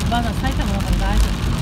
まだ埼玉の中で大丈夫。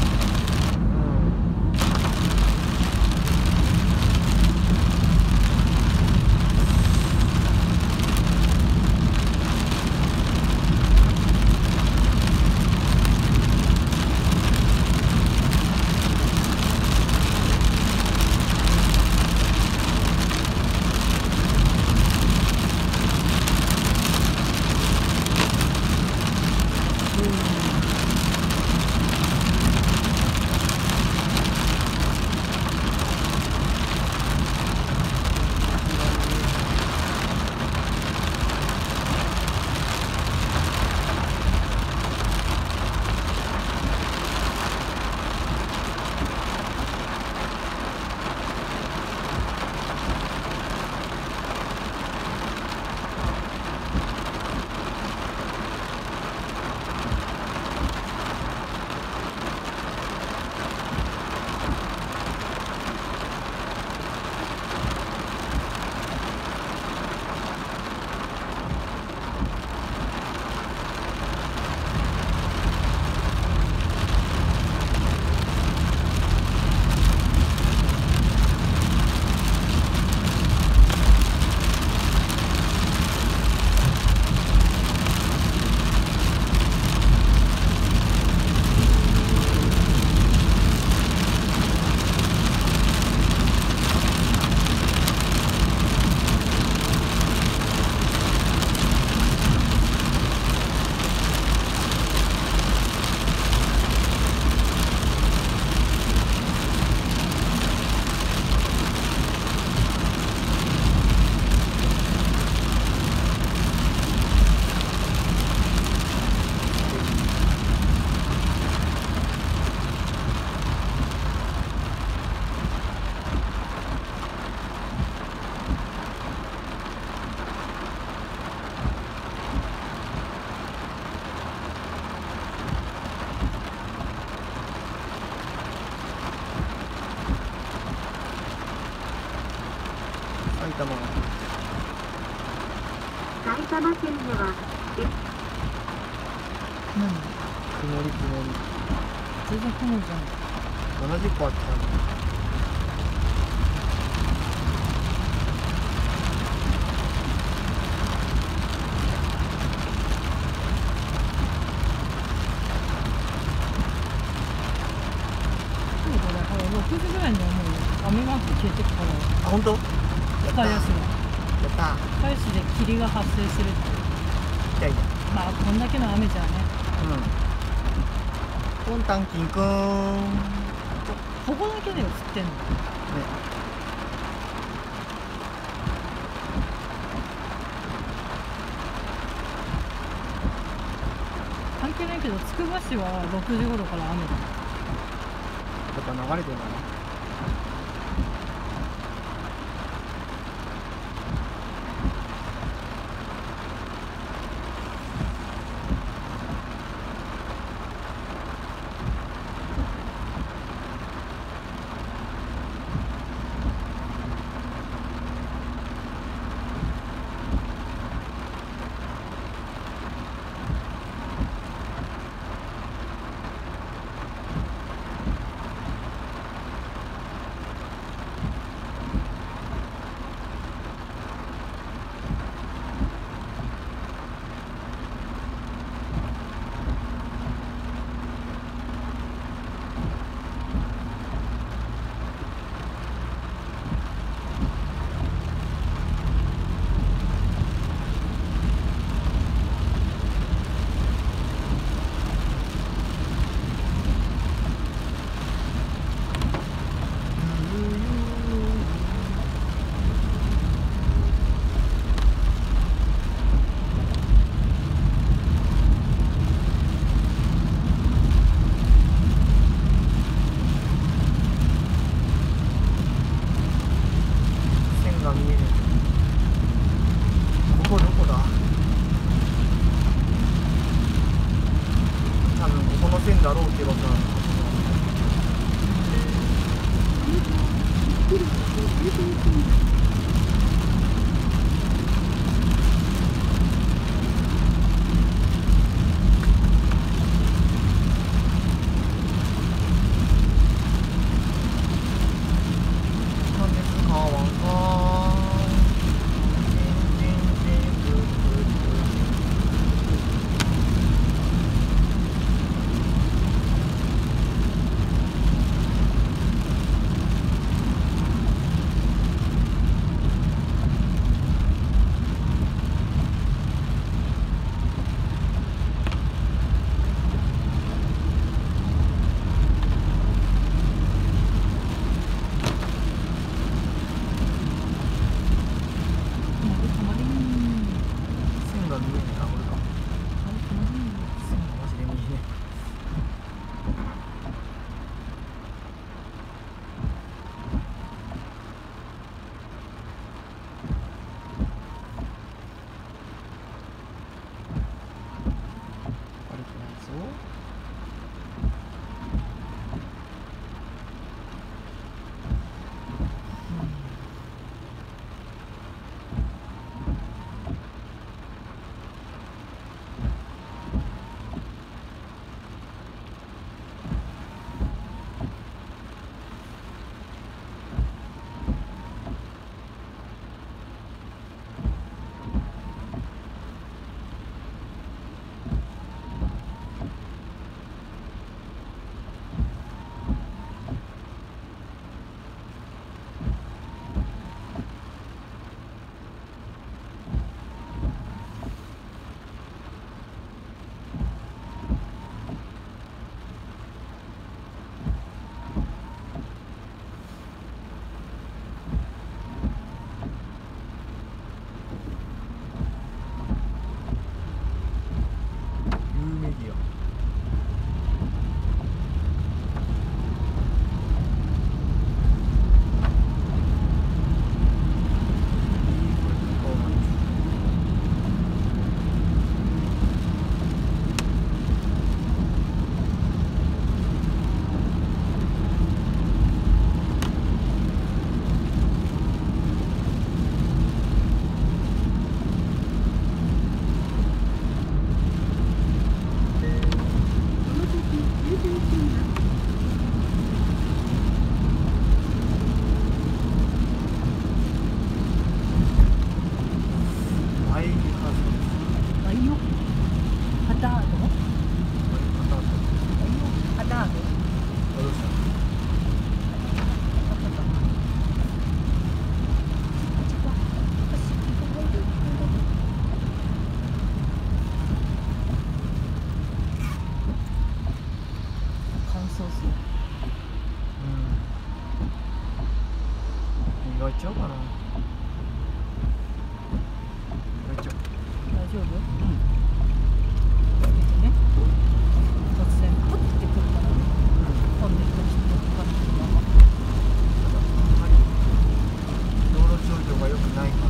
埼玉県では何？ 曇り。 全然雲じゃん。 70個あったの。 そうだね、ほら6時ぐらいにはもう雨マーク消えてくからあ、本当？やったー。 使いやすいわ。 やったー。 使いやすいで霧が発生するっていう。 いやいや。 まあこんだけの雨じゃね。 コンタンキンくーん。ね。 ここだけで映ってんの。関係ないけど、つくば市は6時頃から雨だ。 やっぱ流れてるんだね。だろうけどさ。 メディア。意外ちゃうかな。意外ちゃう。 大丈夫？ね、突然プッてくるからね。飛んでる時とかかってるまま。 あんまり道路状況が良くないから。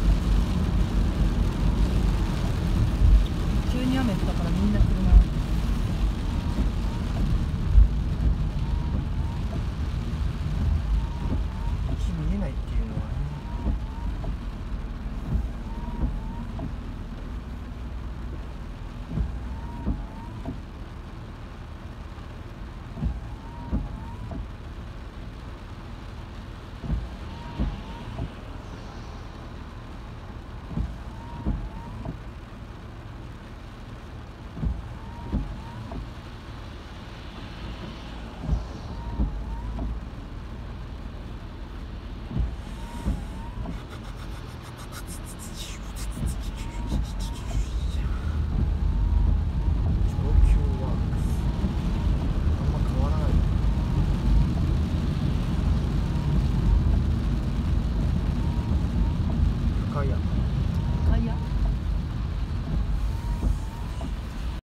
急に雨降ったからみんな車。 見えないっていうのはね。 深谷。